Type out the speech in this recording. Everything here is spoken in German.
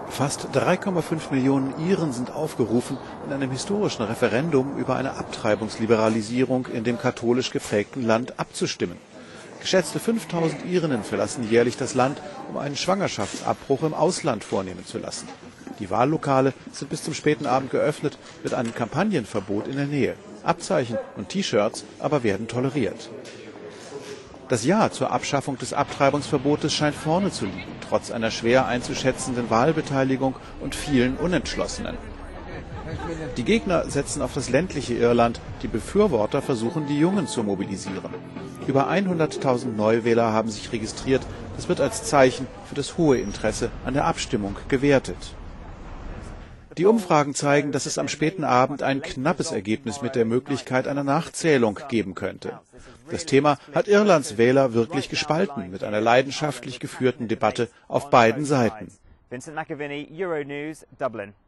Fast 3,5 Millionen Iren sind aufgerufen, in einem historischen Referendum über eine Abtreibungsliberalisierung in dem katholisch geprägten Land abzustimmen. Geschätzte 5000 Irinnen verlassen jährlich das Land, um einen Schwangerschaftsabbruch im Ausland vornehmen zu lassen. Die Wahllokale sind bis zum späten Abend geöffnet, mit einem Kampagnenverbot in der Nähe. Abzeichen und T-Shirts aber werden toleriert. Das Ja zur Abschaffung des Abtreibungsverbotes scheint vorne zu liegen, trotz einer schwer einzuschätzenden Wahlbeteiligung und vielen Unentschlossenen. Die Gegner setzen auf das ländliche Irland, die Befürworter versuchen, die Jungen zu mobilisieren. Über 100.000 Neuwähler haben sich registriert. Das wird als Zeichen für das hohe Interesse an der Abstimmung gewertet. Die Umfragen zeigen, dass es am späten Abend ein knappes Ergebnis mit der Möglichkeit einer Nachzählung geben könnte. Das Thema hat Irlands Wähler wirklich gespalten, mit einer leidenschaftlich geführten Debatte auf beiden Seiten. Vincent McAviney, Euronews, Dublin.